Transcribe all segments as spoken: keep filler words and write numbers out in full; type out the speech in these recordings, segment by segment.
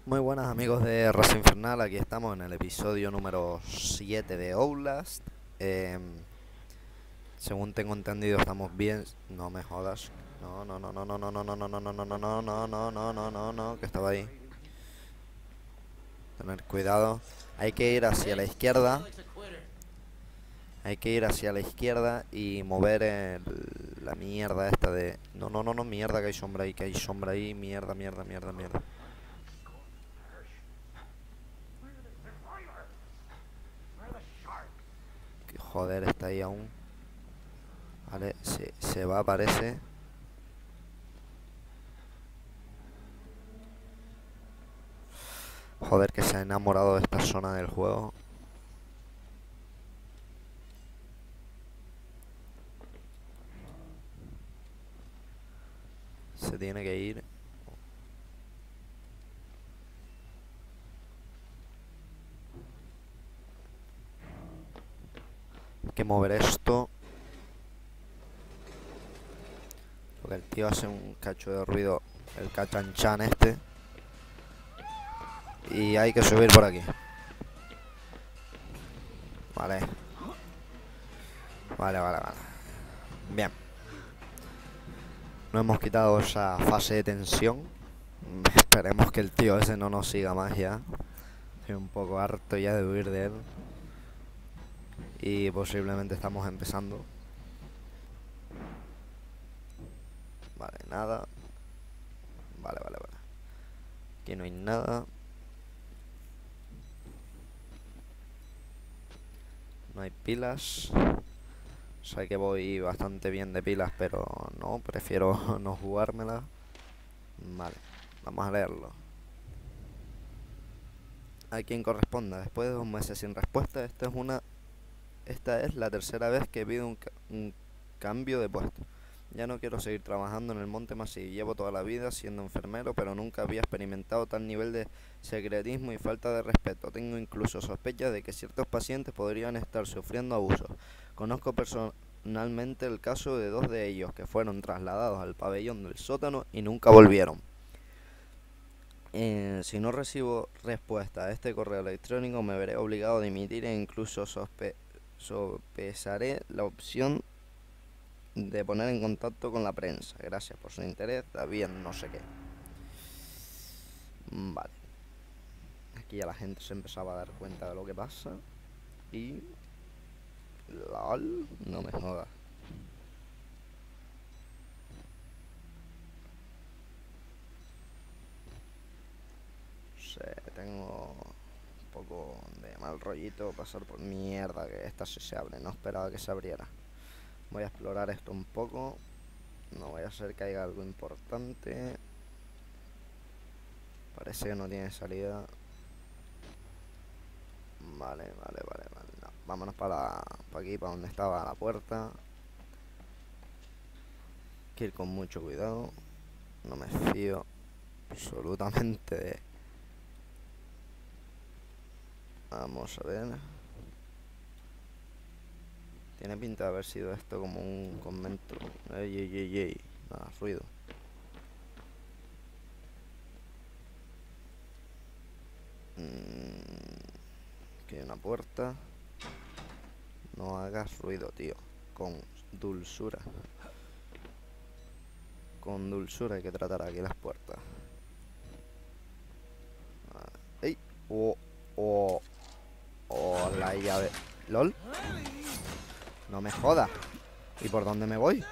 Muy buenas amigos de Raza Infernal, aquí estamos en el episodio número siete de Outlast. Em, según tengo entendido estamos bien. No me jodas. No, no, no, no, no, no, no, no, no, no, no, no, no, no, no, no, no, no, no, no, que estaba ahí. Tener cuidado. Hay que ir hacia la izquierda. Hay que ir hacia la izquierda y mover el- la mierda esta de... No, no, no, no, mierda que hay sombra ahí, que hay sombra ahí, mierda, mierda, mierda, mierda. Que joder, está ahí aún. Vale, se, se va, parece. Joder, que se ha enamorado de esta zona del juego. Se tiene que ir. Hay que mover esto. Porque el tío hace un cacho de ruido. El cachanchan este. Y hay que subir por aquí. Vale. Vale, vale, vale. Bien. No hemos quitado esa fase de tensión. Esperemos que el tío ese no nos siga más ya. Estoy un poco harto ya de huir de él. Y posiblemente estamos empezando. Vale, nada. Vale, vale, vale. Aquí no hay nada. No hay pilas. Sé que voy bastante bien de pilas, pero no, prefiero no jugármela. Vale, vamos a leerlo. A quien corresponda, después de dos meses sin respuesta, esta es una esta es la tercera vez que pido un, ca un cambio de puesto. Ya no quiero seguir trabajando en el Monte Massif. Llevo toda la vida siendo enfermero, pero nunca había experimentado tal nivel de secretismo y falta de respeto. Tengo incluso sospechas de que ciertos pacientes podrían estar sufriendo abusos. Conozco personalmente el caso de dos de ellos que fueron trasladados al pabellón del sótano y nunca volvieron. Eh, si no recibo respuesta a este correo electrónico, me veré obligado a dimitir e incluso sospe sopesaré la opción de poner en contacto con la prensa. Gracias por su interés, David, no sé qué. Vale. Aquí ya la gente se empezaba a dar cuenta de lo que pasa. Y... LOL, no me jodas. No sé, tengo un poco de mal rollito pasar por mierda que esta sí se abre. No esperaba que se abriera. Voy a explorar esto un poco. No vaya a ser que haya algo importante. Parece que no tiene salida. Vale, vale, vale, vale. No. Vámonos para pa aquí, para donde estaba la puerta. Hay que ir con mucho cuidado. No me fío absolutamente de... Vamos a ver. Tiene pinta de haber sido esto como un convento. Ey, ey, ey, ey. Nada, ruido. Mm, aquí hay una puerta. No hagas ruido, tío. Con dulzura. Con dulzura hay que tratar aquí las puertas. ¡Ey! ¡Oh! ¡Oh! ¡Oh! La llave. ¿Lol? No me jodas. ¿Y por dónde me voy?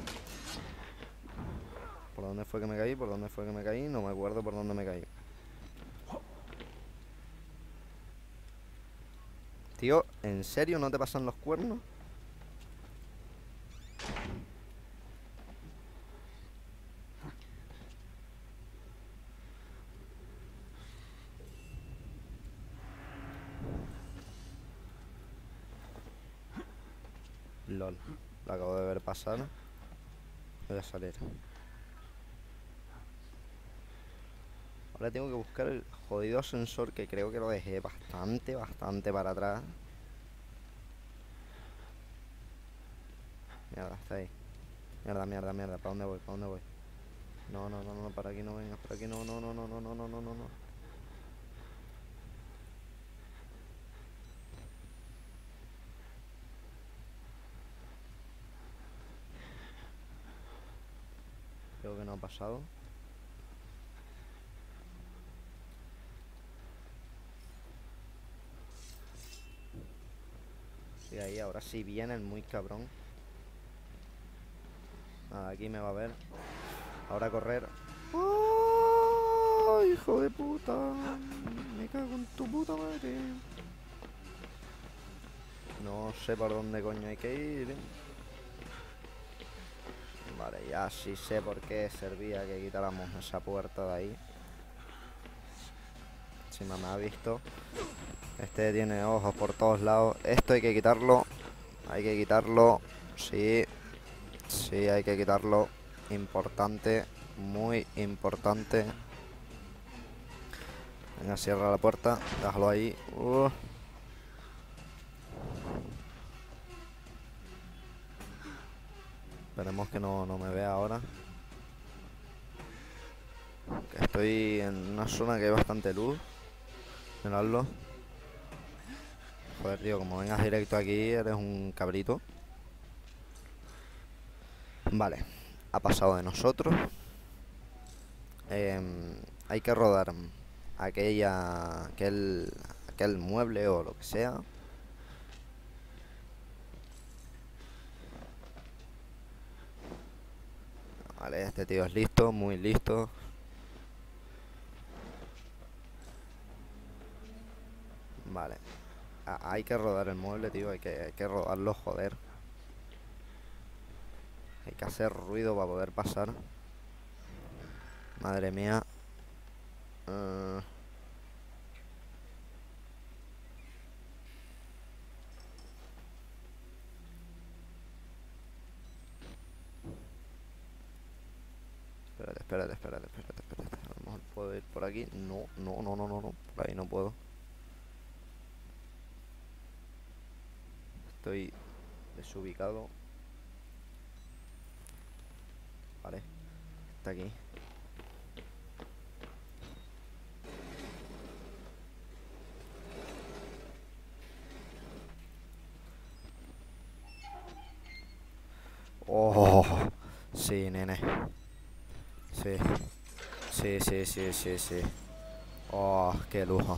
¿Por dónde fue que me caí? ¿Por dónde fue que me caí? No me acuerdo por dónde me caí. Tío, ¿en serio no te pasan los cuernos? LOL. Lo acabo de ver pasar. Voy a salir. Ahora tengo que buscar el jodido ascensor que creo que lo dejé bastante, bastante para atrás. Mierda, está ahí. Mierda, mierda, mierda. ¿Para dónde voy? ¿Para dónde voy? No, no, no, no, para aquí no vengas, para aquí no, no, no, no, no, no, no, no, no, no. ha pasado. Y ahí, ahora sí viene el muy cabrón. Nada, aquí me va a ver. Ahora a correr. ¡Oh, hijo de puta! Me cago en tu puta madre. No sé por dónde coño hay que ir. Vale, ya sí sé por qué servía que quitáramos esa puerta de ahí. Si no me ha visto. Este tiene ojos por todos lados. Esto hay que quitarlo. Hay que quitarlo. Sí. Sí, hay que quitarlo. Importante. Muy importante. Venga, cierra la puerta. Déjalo ahí. Uh. Esperemos que no, no me vea ahora. Que estoy en una zona que hay bastante luz. Miradlo. Joder, tío, como vengas directo aquí, eres un cabrito. Vale, ha pasado de nosotros. Eh, hay que rodar aquella, aquel, aquel mueble o lo que sea. Vale, este tío es listo, muy listo. Vale. Ah, hay que rodar el mueble, tío, hay que, hay que rodarlo, joder. Hay que hacer ruido para poder pasar. Madre mía. Uh... Espérate, espérate, espérate, espérate, espérate. A lo mejor puedo ir por aquí. No, no, no, no, no, no. Por ahí no puedo. Estoy desubicado. Vale. Está aquí. Oh, sí, nene. Sí. Sí, sí, sí, sí, sí. Oh, qué lujo.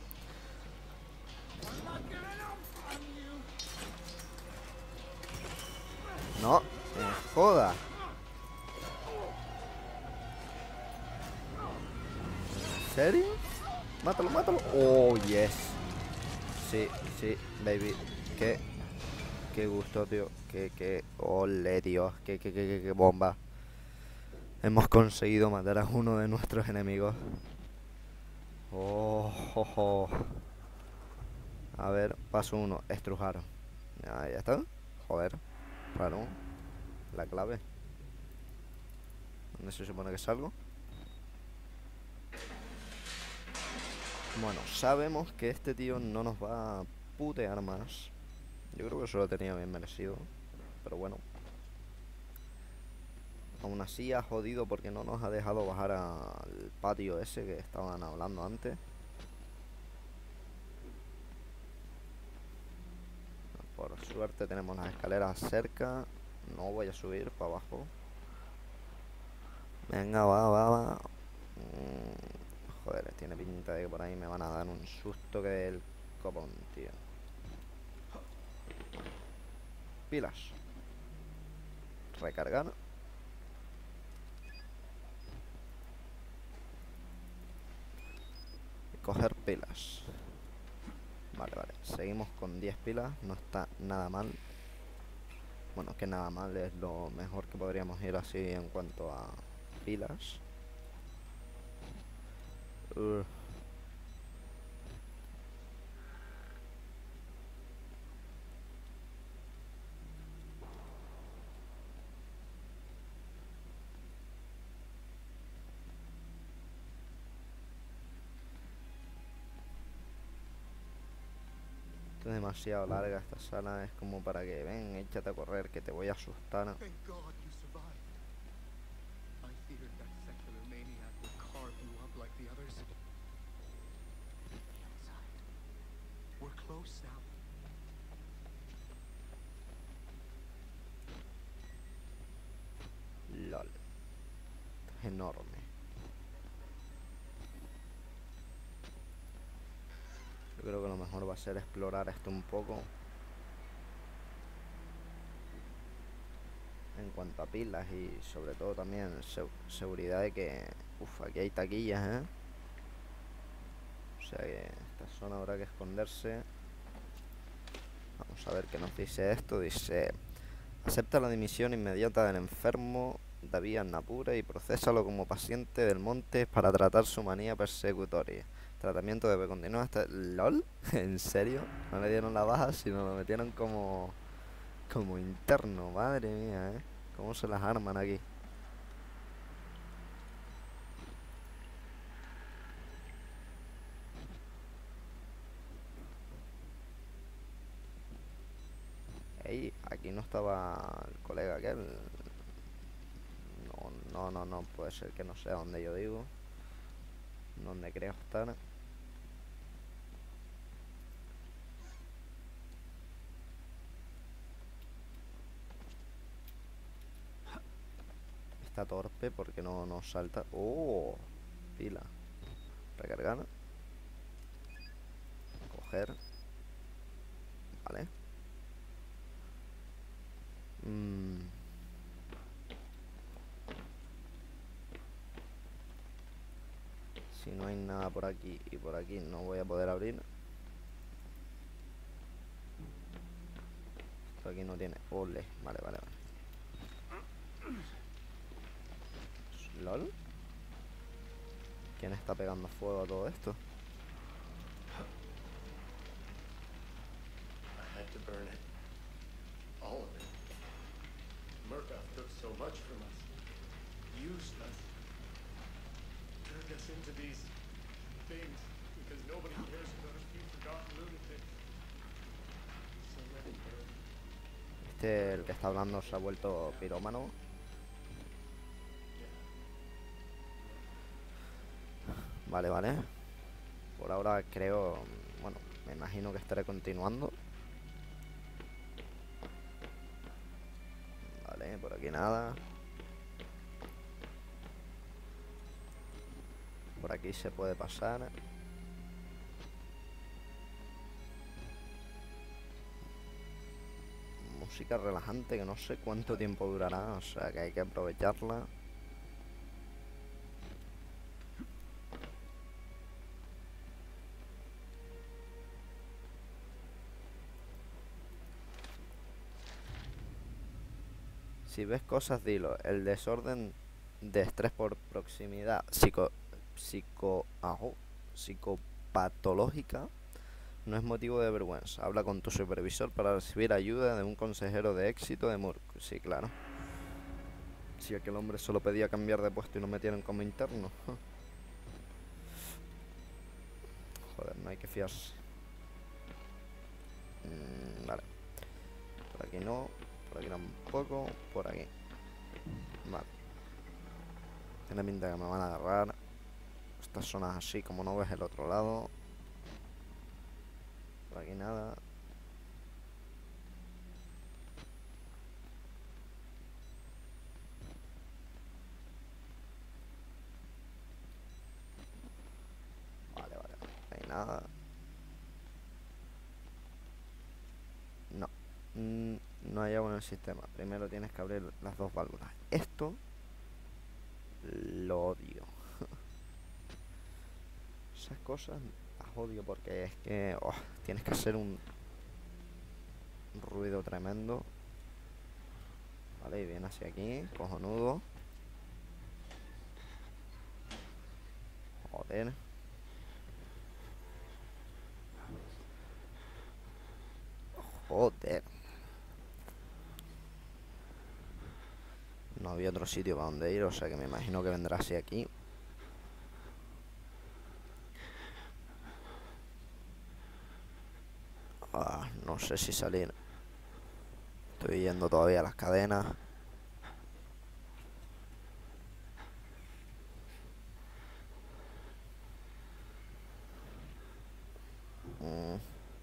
No, me joda. ¿En serio? Mátalo, mátalo. Oh, yes. Sí, sí, baby. Qué, qué gusto, tío. Qué, qué, ole, Dios. Qué, qué, qué, qué, qué bomba. Hemos conseguido matar a uno de nuestros enemigos. Oh, oh, oh. A ver, paso uno, estrujar. Ah, ya está. Joder, raro. La clave. ¿Dónde se supone que salgo? Bueno, sabemos que este tío no nos va a putear más. Yo creo que eso lo tenía bien merecido. Pero bueno. Aún así ha jodido porque no nos ha dejado bajar al patio ese que estaban hablando antes. Por suerte tenemos las escaleras cerca. No voy a subir para abajo. Venga, va, va, va. Mm, joder, tiene pinta de que por ahí me van a dar un susto que el copón, tío. Pilas. Recargar. Y coger pilas. Vale, vale. Seguimos con diez pilas. No está nada mal. Bueno, que nada mal. Es lo mejor que podríamos ir así en cuanto a pilas. Uh. Es demasiado larga esta sala, es como para que ven, échate a correr, que te voy a asustar. LOL. enorme. Yo creo que lo mejor va a ser explorar esto un poco. En cuanto a pilas y sobre todo también se seguridad de que... Uf, aquí hay taquillas, ¿eh? O sea que esta zona habrá que esconderse. Vamos a ver qué nos dice esto. Dice: acepta la dimisión inmediata del enfermo David Annapura y procésalo como paciente del monte para tratar su manía persecutoria. Tratamiento debe continuar hasta... ¿LOL? ¿En serio? No le dieron la baja, sino lo metieron como... como interno. Madre mía, ¿eh? ¿Cómo se las arman aquí? Ey, aquí no estaba el colega aquel. No, no, no, no, puede ser que no sea donde yo digo. Donde creo estar. Está torpe porque no nos salta. Oh, pila. Recargar. Coger. Vale. Mm. Si no hay nada por aquí y por aquí no voy a poder abrir. Esto aquí no tiene. Ole. Vale, vale, vale. ¿LOL? ¿Quién está pegando fuego a todo esto? I had to burn it. All of it. Murkoff took so much from us. Used us. Turned us into these things because nobody cares about a few forgotten lunatics. So let it burn. Este, el que está hablando, se ha vuelto pirómano. Vale, vale. Por ahora creo... Bueno, me imagino que estaré continuando. Vale, por aquí nada. Por aquí se puede pasar. Música relajante que no sé cuánto tiempo durará, o sea que hay que aprovecharla. Si ves cosas, dilo. El desorden de estrés por proximidad psico, psico, ajo, psicopatológica no es motivo de vergüenza. Habla con tu supervisor para recibir ayuda de un consejero de éxito de Murk. Sí, claro. Si aquel hombre solo pedía cambiar de puesto y no metieron como interno. Joder, no hay que fiarse. Mm, vale. Por aquí no. Por aquí tampoco. Por aquí. Vale. Tiene pinta que me van a agarrar. Estas zonas así, como no ves el otro lado. Por aquí nada. Vale, vale. No hay nada. No. Mm, no hay agua en el sistema. Primero tienes que abrir las dos válvulas. Esto lo odio. Esas cosas las odio porque es que oh, tienes que hacer un ruido tremendo. Vale, y viene hacia aquí, cojonudo. Joder. Joder. No había otro sitio para donde ir, o sea que me imagino que vendrá hacia aquí. Ah, no sé si salir. Estoy yendo todavía a las cadenas. Mm.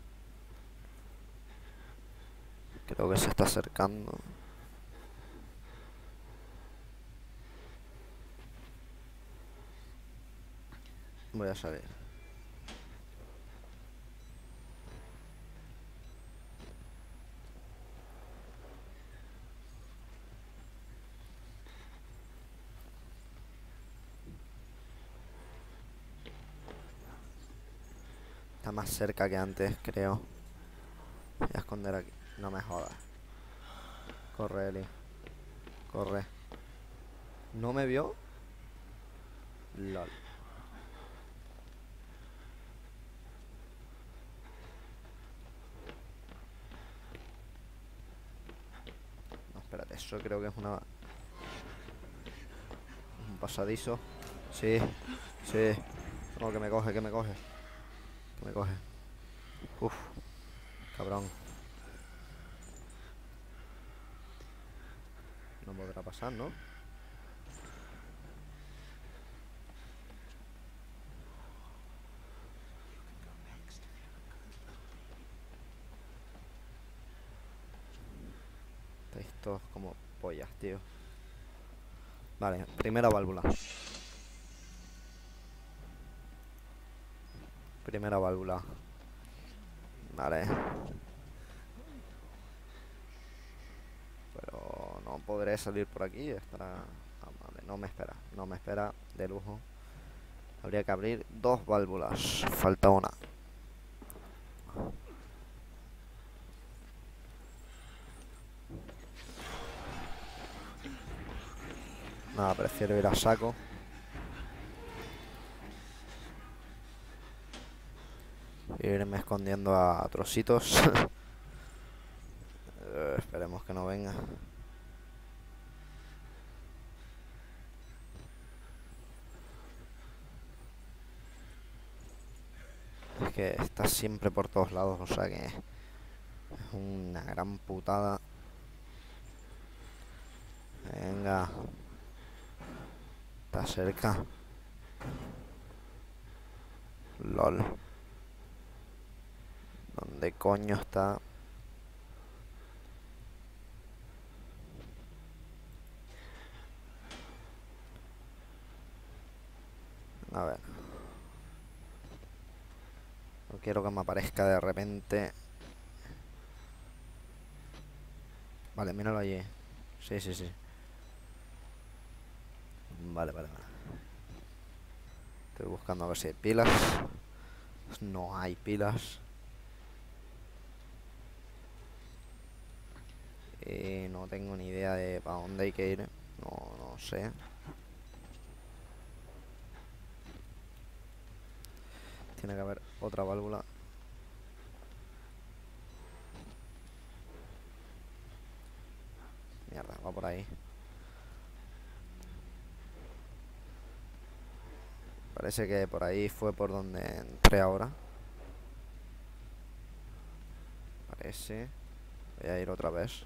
Creo que se está acercando. Voy a salir. Está más cerca que antes, creo. Voy a esconder aquí. No me jodas. Corre, Eli. Corre. ¿No me vio? LOL. No, espérate. Eso creo que es una... un pasadizo. Sí. Sí. No, que me coge, que me coge. Que me coge. Uf. Cabrón. No podrá pasar, ¿no? Estáis todos como pollas, tío. Vale, primera válvula. Primera válvula. Vale. Pero no podré salir por aquí. Estará... ah, vale, no me espera. No me espera de lujo. Habría que abrir dos válvulas. Falta una. Nada, prefiero ir a saco. Irme escondiendo a trocitos. Eh, esperemos que no venga. Es que está siempre por todos lados, o sea que es una gran putada. Venga. Está cerca. LOL. ¿Dónde coño está? A ver. No quiero que me aparezca de repente. Vale, míralo allí. Sí, sí, sí. Vale, vale, vale. Estoy buscando a ver si hay pilas. No hay pilas. Y no tengo ni idea de para dónde hay que ir. No, no sé. Tiene que haber otra válvula. Mierda, va por ahí. Parece que por ahí fue por donde entré ahora. Parece. Voy a ir otra vez.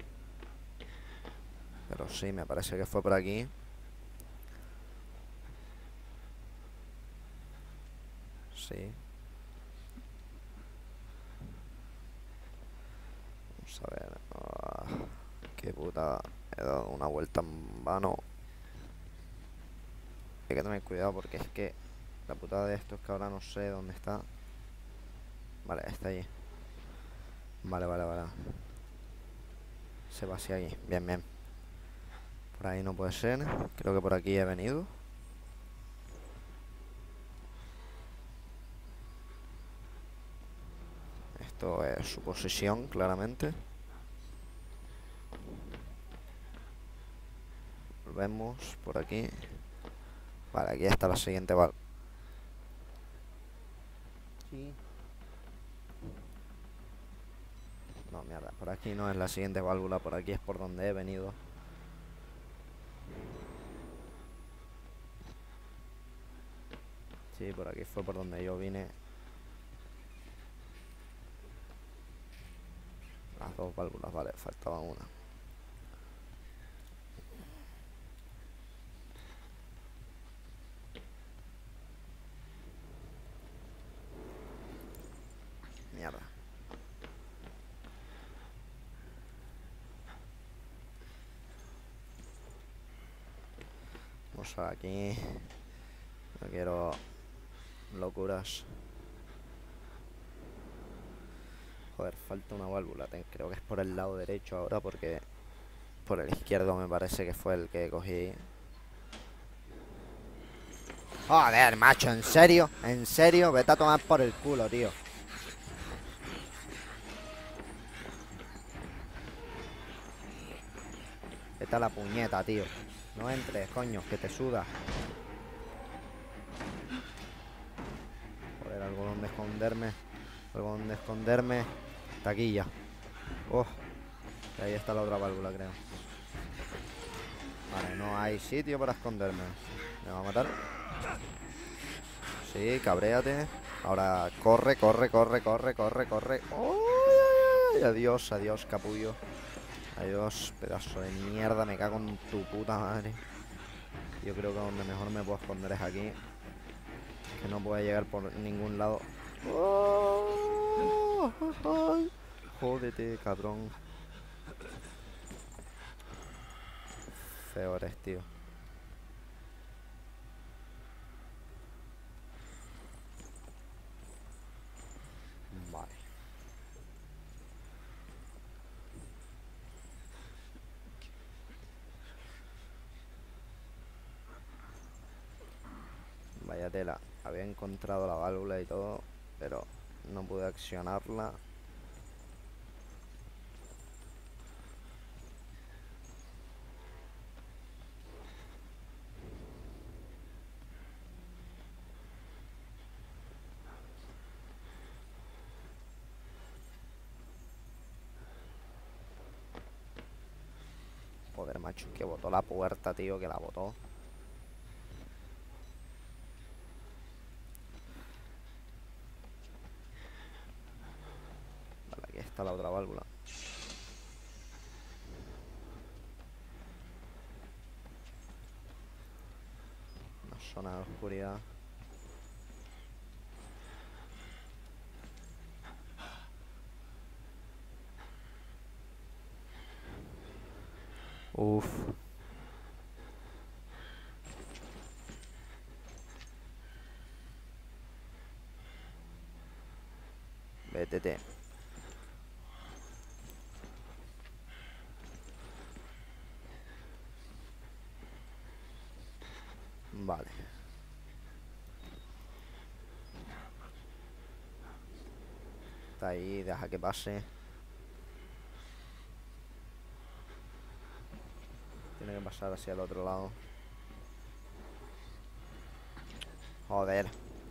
Pero sí, me parece que fue por aquí. Sí. Vamos a ver. Ah, qué puta. He dado una vuelta en vano. Hay que tener cuidado porque es que la putada de esto es que ahora no sé dónde está. Vale, está allí. Vale, vale, vale. Se va hacia aquí. Bien, bien. Por ahí no puede ser. Creo que por aquí he venido. Esto es su posición, claramente. Volvemos por aquí. Vale, aquí está la siguiente válvula. Sí. No, mierda, por aquí no es la siguiente válvula, por aquí es por donde he venido. Sí, por aquí fue por donde yo vine. Las dos válvulas, vale, faltaba una. Mierda. Vamos a aquí. No quiero Locuras. Joder, falta una válvula. Creo que es por el lado derecho ahora, porque por el izquierdo me parece que fue el que cogí. Joder, macho, ¿en serio? ¿En serio? Vete a tomar por el culo, tío. Vete a la puñeta, tío. No entres, coño, que te suda. Joder, algo donde esconderme. Algo donde esconderme. Taquilla. Oh, ahí está la otra válvula, creo. Vale, no hay sitio para esconderme. ¿Me va a matar? Sí, cabréate. Ahora corre, corre, corre, corre, corre, corre. ¡Oh! Adiós, adiós, capullo. Adiós, pedazo de mierda. Me cago en tu puta madre. Yo creo que donde mejor me puedo esconder es aquí. Que no puede llegar por ningún lado. ¡Oh! Jódete, cabrón. Feo eres, tío. Vale. Vaya tela. Había encontrado la válvula y todo, pero no pude accionarla. Joder, macho, que botó la puerta, tío, que la botó. Vale, aquí está la otra válvula. Una zona de oscuridad. Uf. Vétete. Vale. Está ahí, deja que pase. Tiene que pasar hacia el otro lado. Joder.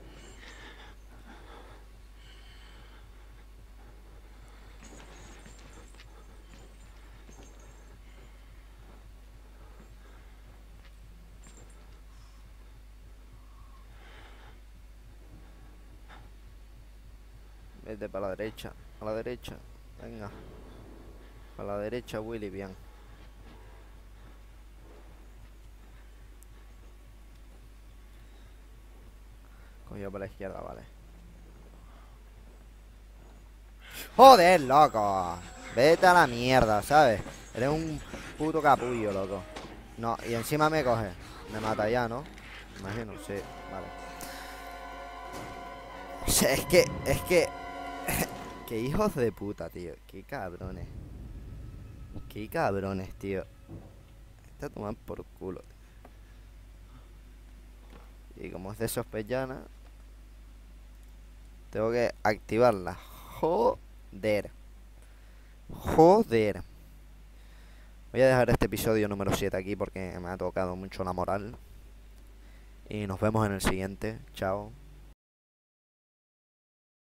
Vete para la derecha. A la derecha. Venga. Para la derecha, Willy, bien. Cogió por la izquierda, vale. Joder, loco. Vete a la mierda, ¿sabes? Eres un puto capullo, loco. No, y encima me coge. Me mata ya, ¿no? Imagino, sí, vale. O sea, es que, es que... Qué hijos de puta, tío. Qué cabrones. Qué cabrones, tío. Está tomando por culo. Y como es de sospechana, tengo que activarla. Joder. Joder. Voy a dejar este episodio número siete aquí porque me ha tocado mucho la moral. Y nos vemos en el siguiente. Chao.